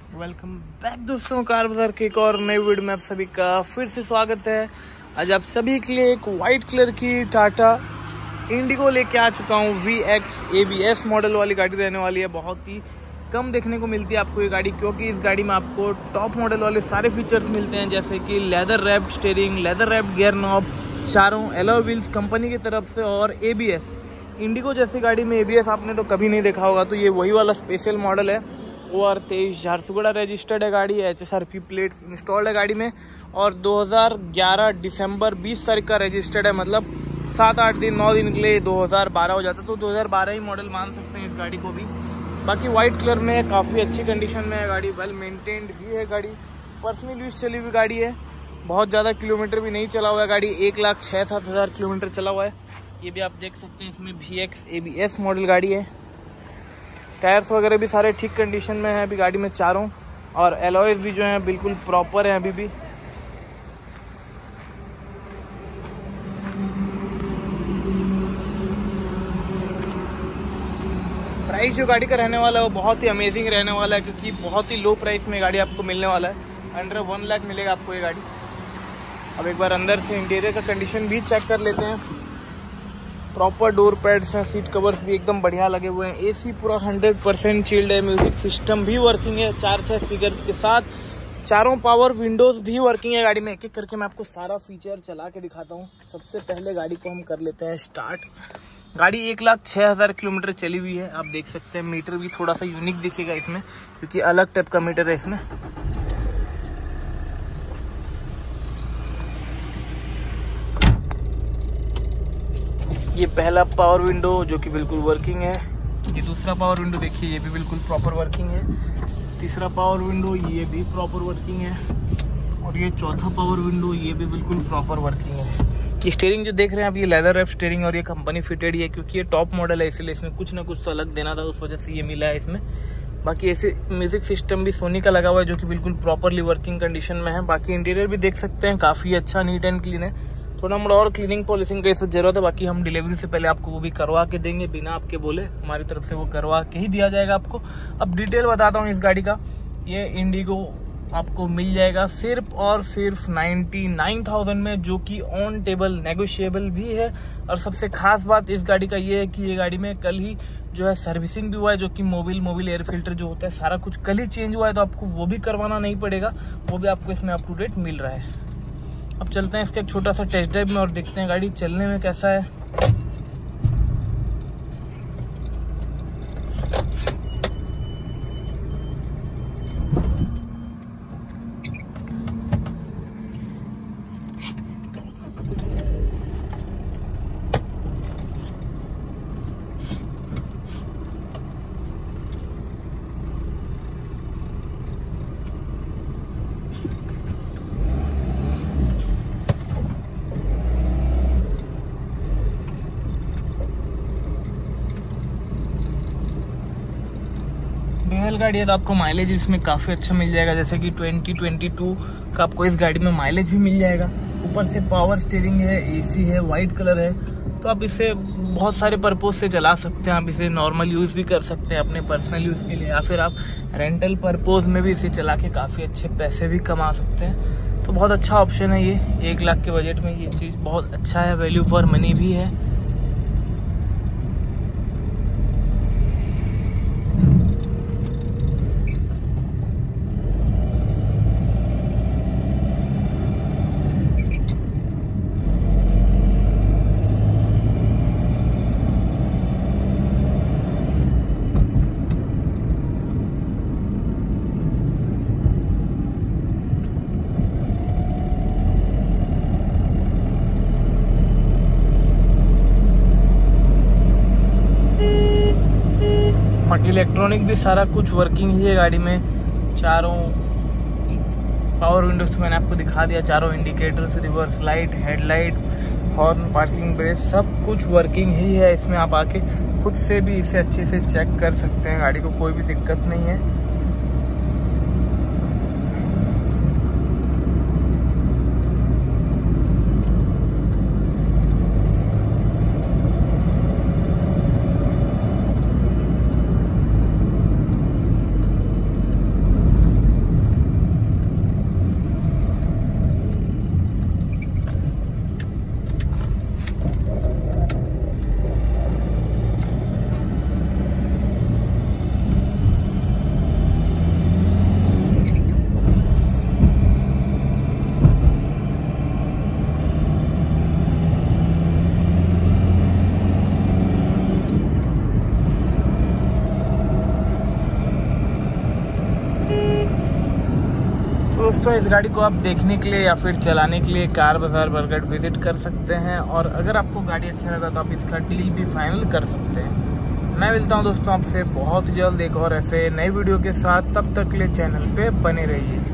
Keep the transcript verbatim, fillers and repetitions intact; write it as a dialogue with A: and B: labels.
A: Welcome back दोस्तों, car बाजार के एक और नई वीडियो में आप सभी का फिर से स्वागत है। आज आप सभी के लिए एक वाइट कलर की टाटा इंडिगो लेके आ चुका हूँ। V X A B S model वाली गाड़ी रहने वाली है। बहुत ही कम देखने को मिलती है आपको ये गाड़ी, क्योंकि इस गाड़ी में आपको टॉप मॉडल वाले सारे फीचर्स मिलते हैं, जैसे कि leather wrapped steering, leather wrapped gear knob, चारों एलॉय व्हील्स कंपनी की तरफ से, और ए बी एस। इंडिगो जैसी गाड़ी में ए बी एस आपने तो कभी नहीं देखा होगा, तो ये वही वाला स्पेशल मॉडल है। ओ आर तेईस झारसुगुड़ा रजिस्टर्ड है गाड़ी, H S R P plates installed है गाड़ी में, और दो हज़ार ग्यारह दिसंबर बीस तारीख का रजिस्टर्ड है। मतलब सात आठ दिन नौ दिन के लिए दो हज़ार बारह हो जाता है, तो दो हज़ार बारह ही मॉडल मान सकते हैं इस गाड़ी को भी। बाकी वाइट कलर में काफ़ी अच्छी कंडीशन में है गाड़ी, वेल मेंटेन्ड भी है गाड़ी, पर्सनल यूज चली हुई गाड़ी है। बहुत ज़्यादा किलोमीटर भी नहीं चला हुआ है गाड़ी, एक लाख छः सात हज़ार किलोमीटर चला हुआ है। ये भी आप देख सकते हैं, इसमें V X A B S model गाड़ी है। टायर्स वगैरह भी सारे ठीक कंडीशन में है अभी गाड़ी में चारों, और एलॉयज भी जो हैं बिल्कुल प्रॉपर हैं अभी भी। प्राइस जो गाड़ी का रहने वाला है वो बहुत ही अमेजिंग रहने वाला है, क्योंकि बहुत ही लो प्राइस में गाड़ी आपको मिलने वाला है। अंडर वन लाख मिलेगा आपको ये गाड़ी। अब एक बार अंदर से इंटीरियर का कंडीशन भी चेक कर लेते हैं। प्रॉपर डोर पैड्स हैं, सीट कवर्स भी एकदम बढ़िया लगे हुए हैं, एसी पूरा हंड्रेड परसेंट चिल्ड है, म्यूजिक सिस्टम भी वर्किंग है चार छः स्पीकर्स के साथ, चारों पावर विंडोज भी वर्किंग है गाड़ी में। एक एक करके मैं आपको सारा फीचर चला के दिखाता हूँ। सबसे पहले गाड़ी को हम कर लेते हैं स्टार्ट। गाड़ी एक लाख छः हज़ार किलोमीटर चली हुई है, आप देख सकते हैं। मीटर भी थोड़ा सा यूनिक दिखेगा इसमें, क्योंकि अलग टाइप का मीटर है इसमें। ये पहला पावर विंडो जो कि बिल्कुल वर्किंग है। ये दूसरा पावर विंडो देखिए, ये भी बिल्कुल प्रॉपर वर्किंग है। तीसरा पावर विंडो ये भी प्रॉपर वर्किंग है, और ये चौथा पावर विंडो ये भी बिल्कुल प्रॉपर वर्किंग है। ये स्टीयरिंग जो देख रहे हैं आप, ये लेदर रैप स्टीयरिंग, और ये कंपनी फिटेड ही है, क्योंकि ये टॉप मॉडल है, इसलिए इसमें कुछ ना कुछ तो अलग देना था, उस वजह से ये मिला है इसमें। बाकी ऐसे म्यूजिक सिस्टम भी सोनी का लगा हुआ है, जो कि बिल्कुल प्रॉपरली वर्किंग कंडीशन में है। बाकी इंटीरियर भी देख सकते हैं, काफ़ी अच्छा नीट एंड क्लीन है। थोड़ा मोड़ा और क्लीनिंग पॉलिशिंग की जरूरत है, बाकी हम डिलीवरी से पहले आपको वो भी करवा के देंगे, बिना आपके बोले हमारी तरफ से वो करवा के ही दिया जाएगा आपको। अब डिटेल बताता हूँ इस गाड़ी का। ये इंडिगो आपको मिल जाएगा सिर्फ और सिर्फ नाइन्टी नाइन थाउजेंड में, जो कि ऑन टेबल नेगोशिएबल भी है। और सबसे खास बात इस गाड़ी का ये है कि ये गाड़ी में कल ही जो है सर्विसिंग भी हुआ है, जो कि मोबिल मोबिल एयर फिल्टर जो होता है सारा कुछ कल ही चेंज हुआ है, तो आपको वो भी करवाना नहीं पड़ेगा, वो भी आपको इसमें अप टू डेट मिल रहा है। अब चलते हैं इसका एक छोटा सा टेस्ट ड्राइव में और देखते हैं गाड़ी चलने में कैसा है। डीजल गाड़ी है तो आपको माइलेज इसमें काफ़ी अच्छा मिल जाएगा, जैसे कि ट्वेंटी ट्वेंटी टू का आपको इस गाड़ी में माइलेज भी मिल जाएगा। ऊपर से पावर स्टीयरिंग है, एसी है, वाइट कलर है, तो आप इसे बहुत सारे पर्पज से चला सकते हैं। आप इसे नॉर्मल यूज़ भी कर सकते हैं अपने पर्सनल यूज़ के लिए, या फिर आप रेंटल पर्पज में भी इसे चला के काफ़ी अच्छे पैसे भी कमा सकते हैं। तो बहुत अच्छा ऑप्शन है ये, एक लाख के बजट में ये चीज़ बहुत अच्छा है, वैल्यू फॉर मनी भी है। बाकी इलेक्ट्रॉनिक भी सारा कुछ वर्किंग ही है गाड़ी में। चारों पावर विंडोज तो मैंने आपको दिखा दिया, चारों indicators, reverse light, headlight, horn, parking brake, सब कुछ वर्किंग ही है इसमें। आप आके खुद से भी इसे अच्छे से चेक कर सकते हैं, गाड़ी को कोई भी दिक्कत नहीं है। दोस्तों इस गाड़ी को आप देखने के लिए या फिर चलाने के लिए कार बाजार बरगढ़ विजिट कर सकते हैं, और अगर आपको गाड़ी अच्छा लगा तो आप इसका डील भी फाइनल कर सकते हैं। मैं मिलता हूं दोस्तों आपसे बहुत जल्द एक और ऐसे नई वीडियो के साथ, तब तक के लिए चैनल पे बने रहिए।